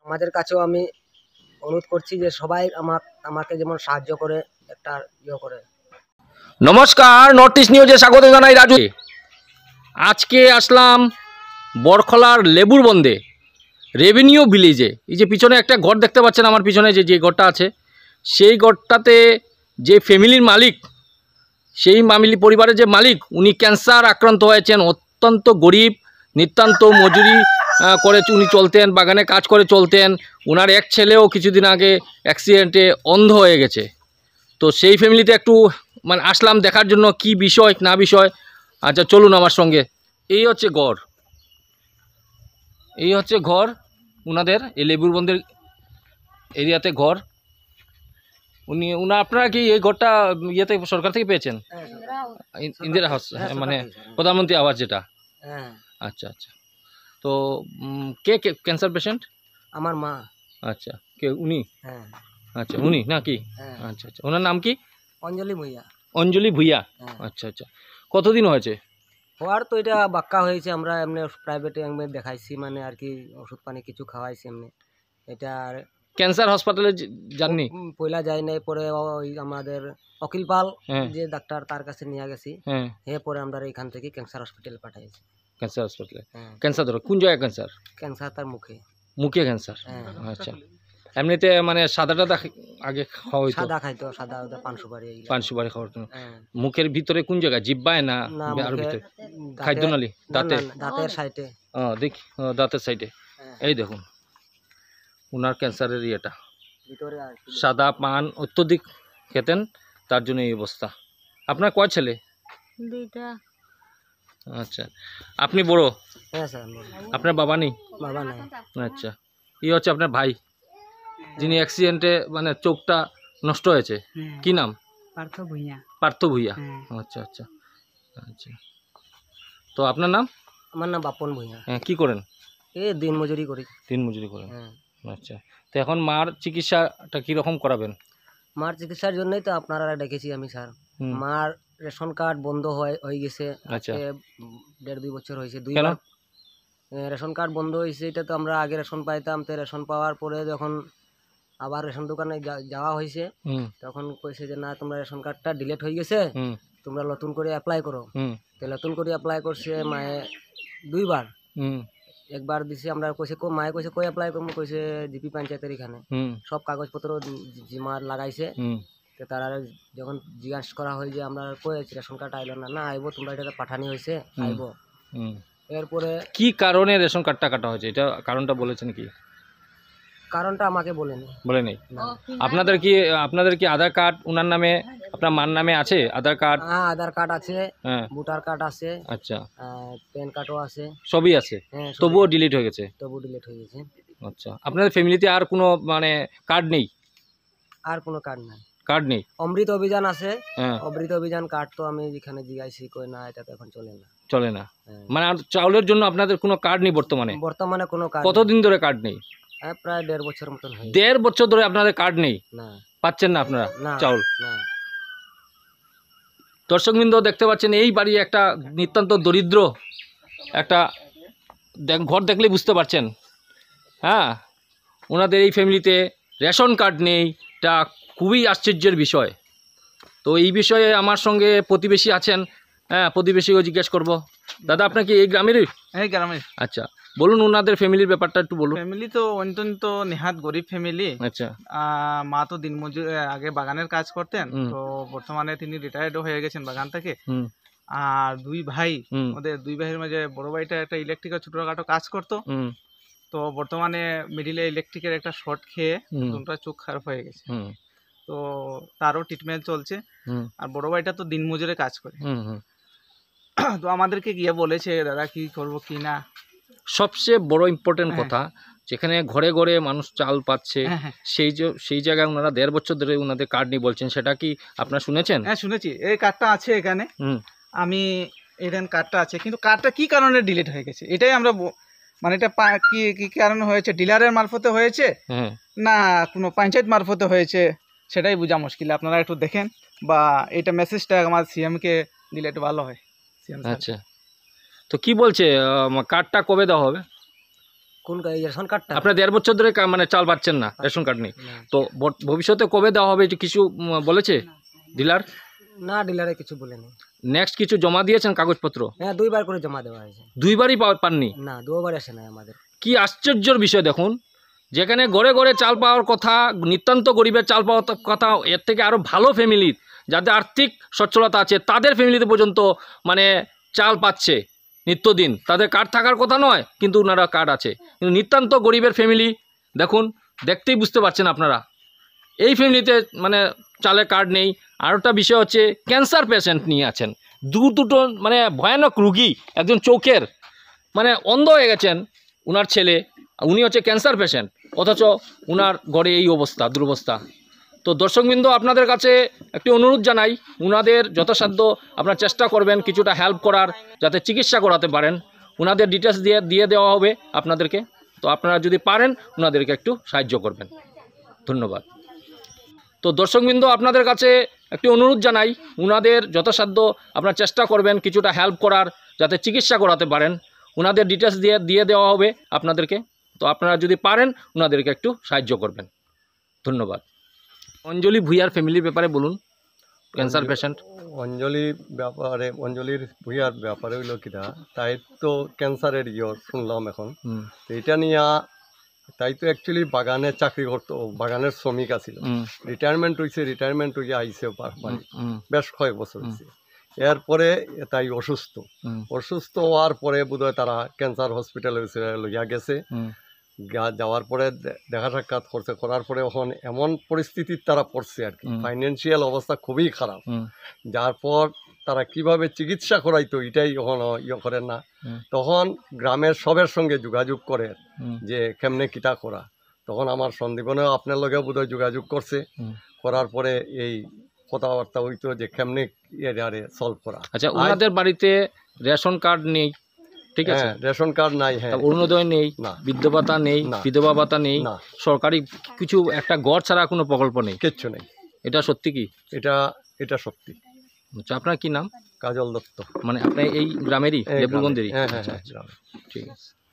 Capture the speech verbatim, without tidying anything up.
আমাদের কাছেও আমি অনুরোধ করছি যে সবাই আমাকে আমাকে যেমন সাহায্য করে একটা ইয়ে করে। নমস্কার, নর্থ ইস্ট নিউজে স্বাগত জানাই রাজু। আজকে আসলাম বরখলার লেবুর বন্দে রেভিনিউ ভিলেজে। এই যে পিছনে একটা ঘর দেখতে পাচ্ছেন আমার পিছনে, যে যে ঘরটা আছে সেই ঘরটাতে যে ফ্যামিলির মালিক, সেই মামিলি পরিবারের যে মালিক, উনি ক্যান্সার আক্রান্ত হয়েছেন। অত্যন্ত গরিব, নিতান্ত মজুরি করে উনি চলতেন, বাগানে কাজ করে চলতেন। ওনার এক ছেলেও কিছুদিন আগে অ্যাক্সিডেন্টে অন্ধ হয়ে গেছে। তো সেই ফ্যামিলিতে একটু মানে আসলাম দেখার জন্য কি বিষয় না বিষয়। আচ্ছা চলুন আমার সঙ্গে। এই হচ্ছে ঘর, এই হচ্ছে ঘর ওনাদের, এই লেবুর বন্দের এরিয়াতে ঘর। উনি উনা আপনারা কি এই ঘরটা ইয়েতে সরকার থেকে পেয়েছেন? ইন্দিরা হাউস, মানে প্রধানমন্ত্রী আবাস যেটা। আচ্ছা আচ্ছা। তো কে কে ক্যান্সার পেশেন্ট? আমার মা। আচ্ছা, কে উনি? হ্যাঁ। আচ্ছা উনি নাকি? আচ্ছা আচ্ছা। ওনার নাম কি? অঞ্জলি ভুইয়া। অঞ্জলি ভুইয়া। আচ্ছা আচ্ছা। কতদিন হয়েছে হওয়ার? তো এটা বাক্কা হয়েছে, আমরা এমনি প্রাইভেটে এমনি দেখাইছি, মানে আর কি ওষুধ পানি কিছু খাওয়াইছি এমনি। এটা ক্যান্সার হসপিটালে যাননি? পয়লা যাই নাই, পরে ওই আমাদের অখিল পাল যে ডাক্তার, তার কাছে নিয়ে গেছি। হ্যাঁ, পরে আমরা এখান থেকে ক্যান্সার হসপিটাল পাঠাইছি। ক্যান্সার হসপিটালে? ক্যান্সার ধরো কোন জায়গায় ক্যান্সার? ক্যান্সার তার মুখে। মুখে ক্যান্সার? আচ্ছা। এমনিতে মানে সাদাটা আগে খাওয়া হইতো? সাদা খাইতো, সাদা পান সুপারি। পান সুপারি খাওয়ার জন্য। মুখের ভিতরে কোন জায়গায়, জিহ্বায় না আর ভিতরে? খাদ্যনালী, দাঁতে? দাঁতের সাইডে। ও দেখি, দাঁতের সাইডে। এই দেখুন ওনার ক্যান্সারের ইয়েটা। সাদা পান অত্যধিক খেতেন, তার জন্য এই অবস্থা। আপনার কয় ছেলে? দুইটা। আচ্ছা, আপনি বড়? হ্যাঁ স্যার। আপনার বাবা নেই? বাবা নাই। আচ্ছা, এই হচ্ছে আপনার ভাই যিনি অ্যাক্সিডেন্টে মানে চোখটা নষ্ট হয়েছে। কি নাম? পার্থ ভুইয়া। পার্থ ভুইয়া। আচ্ছা আচ্ছা আচ্ছা। তো আপনার নাম? আমার নাম বাপন ভুইয়া। হ্যাঁ, কি করেন? এই দিন মজুরি করি। দিন মজুরি করেন? আচ্ছা। তো এখন মার চিকিৎসাটা কীরকম করাবেন? মার চিকিৎসার জন্যই তো আপনারা ডেকেছি আমি স্যার। মার রেশন কার্ড বন্ধ হয়ে হয়ে গেছে। আচ্ছা। দেড় দুই বছর হয়েছে। দুইবার রেশন কার্ড বন্ধ হয়েছে। এটা তো আমরা আগে রেশন পাইতাম, তো রেশন পাওয়ার পরে যখন আবার রেশন দোকানে যাওয়া হয়েছে, তখন কইছে যে না, তোমরা রেশন কার্ডটা ডিলিট হয়ে গেছে, তোমরা নতুন করে অ্যাপ্লাই করো। তো নতুন করে অ্যাপ্লাই করছে মায়ে দুইবার। একবার দিছে আমরা, কইছে কো মায়ে কইছে কই অ্যাপ্লাই করবো, কইছে জিপি পঞ্চায়েতের এখানে সব কাগজপত্র জিমার লাগাইছে। তো তারা যখন জিজ্ঞাসা করা হয় যে আমরা কই রেশন কার্ড আইলো না, না আইবো, তোমরা এটা পাঠানি হয়েছে, আইবো। এরপরে কি কারণে রেশন কার্ডটা কাটা হয়েছে, এটা কারণটা বলেছেন কি? কারণটা আমাকে বলেনি। বলেনি? আপনাদের কি আপনাদের কি আধার কার্ড ওনার নামে, আপনার মার নামে আছে আধার কার্ড? হ্যাঁ, আধার কার্ড আছে, ভোটার কার্ড আছে। আচ্ছা। প্যান কার্ডও আছে, সবই আছে। তবুও ডিলিট হয়ে গেছে? তবুও ডিলিট হয়ে গেছে। আচ্ছা। আপনাদের ফ্যামিলিতে আর কোনো মানে কার্ড নেই? আর কোনো কার্ড নাই। কার্ড নেই? অমৃত অভিযান আছে। অমৃত অভিযান কার্ড তো আমি যেখানে জিজ্ঞাসি কই না, এটা তো এখন চলে না। চলে না? মানে আর চাউলের জন্য আপনাদের কোনো কার্ড নেই বর্তমানে? বর্তমানে কোনো কার্ড। কতদিন ধরে কার্ড নেই? প্রায় দেড় বছর মতন। দেড় বছর ধরে আপনাদের কার্ড নেই? না। পাচ্ছেন না আপনারা চাউল? না। দর্শকবৃন্দ দেখতে পাচ্ছেন, এই বাড়ি একটা নিতান্ত দরিদ্র একটা ঘর, দেখলেই বুঝতে পারছেন। হ্যাঁ, ওনাদের এই ফ্যামিলিতে রেশন কার্ড নেই, এটা খুবই আশ্চর্যের বিষয়। তো এই বিষয়ে আমার সঙ্গে প্রতিবেশী আছেন, হ্যাঁ প্রতিবেশীও জিজ্ঞেস করব। দাদা আপনার কি এই গ্রামেরই? এই গ্রামের। আচ্ছা, বলুন ওনাদের ফ্যামিলির ব্যাপারটা একটু বলুন। ফ্যামিলি তো অত্যন্ত নেহাত গরিব ফ্যামিলি। আচ্ছা। মা তো দিনমজুর, আগে বাগানের কাজ করতেন, তো বর্তমানে তিনি রিটায়ার্ডও হয়ে গেছেন বাগান থেকে। আর দুই ভাই, ওদের দুই ভাইয়ের মাঝে বড় ভাইটা একটা ইলেকট্রিকের ছোটখাটো কাজ করতো, তো বর্তমানে মিডিলে ইলেকট্রিকের একটা শর্ট খেয়ে দুটা চোখ খারাপ হয়ে গেছে, তো তারও ট্রিটমেন্ট চলছে। আর বড় ভাইটা তো দিনমজুরে কাজ করে। তো আমাদেরকে গিয়ে বলেছে দাদা কি করবো কি না। সবচেয়ে বড় ইম্পর্টেন্ট কথা, যেখানে ঘরে ঘরে মানুষ চাল পাচ্ছে, সেই সেই জায়গায় ওনারা দেড় বছর ধরে ওনাদের কার্ড নিয়ে বলছেন, সেটা কি আপনারা শুনেছেন? হ্যাঁ শুনেছি, এই কার্ডটা আছে এখানে, আমি এখানে কার্ডটা আছে, কিন্তু কার্ডটা কি কারণে ডিলিট হয়ে গেছে এটাই আমরা মানে এটা কি কি কারণে হয়েছে, ডিলারের মারফতে হয়েছে না কোনো পঞ্চায়েত মারফতে হয়েছে, সেটাই বোঝা মুশকিল। আপনারা একটু দেখেন বা এটা মেসেজটা আমার সিএমকে দিলে একটু ভালো হয়। আচ্ছা, তো কি বলছে কার্ডটা কবে দেওয়া হবে? কোন কা- এই রেশন কার্ডটা আপনার দেড় বছর ধরে কা- মানে চাল পাচ্ছেন না, রেশন কার্ড নেই। না। তো বর- ভবিষ্যতে কবে দেওয়া হবে এটা কিছু উম, বলেছে ডিলার? না, ডিলারে কিছু বলেনি। নেক্সট কিছু জমা দিয়েছেন কাগজপত্র? হ্যাঁ, দুইবার করে জমা দেওয়া হয়েছে। দুইবারই পা- পাননি? না, দুবার আসে না আমাদের। কি আশ্চর্যের বিষয় দেখুন, যেখানে ঘরে ঘরে চাল পাওয়ার কথা, নিতান্ত গরিবের চাল পাওয়ার কথা, এর থেকে আরও ভালো ফ্যামিলির যাদের আর্থিক সচ্ছলতা আছে তাদের ফ্যামিলিতে পর্যন্ত মানে চাল পাচ্ছে নিত্যদিন, তাদের কার্ড থাকার কথা নয় কিন্তু ওনারা কার্ড আছে। কিন্তু নিতান্ত গরিবের ফ্যামিলি দেখুন, দেখতেই বুঝতে পারছেন আপনারা, এই ফ্যামিলিতে মানে চালের কার্ড নেই। আর একটা বিষয় হচ্ছে ক্যান্সার পেশেন্ট নিয়ে আছেন, দু দুটো মানে ভয়ানক রুগী, একজন চোখের মানে অন্ধ হয়ে গেছেন উনার ছেলে, উনি হচ্ছে ক্যান্সার পেশেন্ট, অথচ উনার ঘরে এই অবস্থা, দুরবস্থা। তো দর্শকবৃন্দ, আপনাদের কাছে একটি অনুরোধ জানাই, উনাদের যথাসাধ্য আপনার চেষ্টা করবেন কিছুটা হেল্প করার, যাতে চিকিৎসা করাতে পারেন। উনাদের ডিটেলস দিয়ে দিয়ে দেওয়া হবে আপনাদেরকে। তো আপনারা যদি পারেন উনাদেরকে একটু সাহায্য করবেন। ধন্যবাদ। তো দর্শকবৃন্দ, আপনাদের কাছে একটি অনুরোধ জানাই, উনাদের যথাসাধ্য আপনার চেষ্টা করবেন কিছুটা হেল্প করার, যাতে চিকিৎসা করাতে পারেন। উনাদের ডিটেলস দিয়ে দিয়ে দেওয়া হবে আপনাদেরকে। তো আপনারা যদি পারেন উনাদেরকে একটু সাহায্য করবেন। ধন্যবাদ। অঞ্জলি ভুইয়ার ফ্যামিলির ব্যাপারে বলুন, ক্যান্সার পেশেন্ট। অঞ্জলি ব্যাপারে, অঞ্জলির ভুইয়ার ব্যাপারে হইল কিনা, তাই তো ক্যান্সারের ইয়র শুনলাম এখন। হুম তো এটা নিয়ে তাই তো অ্যাকচুয়ালি বাগানে চাকরি করতো, বাগানের শ্রমিক আছিল, হুম রিটায়ারমেন্ট হয়েছে, রিটায়ারমেন্ট হয়ে আইসে বাড়ি, হুম বেশ কয়েক বছর হয়েছে। এরপরে তাই অসুস্থ, হুম অসুস্থ হওয়ার পরে বোধহয় তারা ক্যান্সার হসপিটালে লইয়া গেছে। হুম গা- যাওয়ার পরে দে- দেখা সাক্ষাৎ করছে, করার পরে এখন এমন পরিস্থিতির তারা পড়ছে আর কি, হুম। ফাইন্যান্সিয়াল অবস্থা খুবই খারাপ, হুম যার পর তারা কিভাবে চিকিৎসা করাইতো এটাই এখন ইয়ে করেন না। হুম। তখন গ্রামের সবের সঙ্গে যোগাযোগ করে হুম যে কেমনে কিটা করা, তখন আমার সন্দীপনেও আপনার লগেও বোধহয় যোগাযোগ করছে, হুম। করার পরে এই কথাবার্তা হইতো যে কেমনে এটারে সলভ করা। আচ্ছা, ওনাদের বাড়িতে রেশন কার্ড নেই, ঠিক আছে, হ্যাঁ, রেশন কার্ড নাই, হ্যাঁ, তা অরুণোদয় নেই, না, বৃদ্ধ ভাতা নেই, না। বিধবা ভাতা নেই, না, সরকারি কিছু একটা ঘর ছাড়া কোনো প্রকল্প নেই। কিচ্ছু নেই। এটা সত্যি কি? এটা এটা সত্যি। আচ্ছা, আপনার কি নাম? কাজল দত্ত। মানে আপনি এই গ্রামেরই, এই লেবুগঞ্জেরই? গ্রামে। হ্যাঁ, হ্যাঁ, আচ্ছা, হ্যাঁ, আচ্ছা, গ্রামে। ঠিক আছে।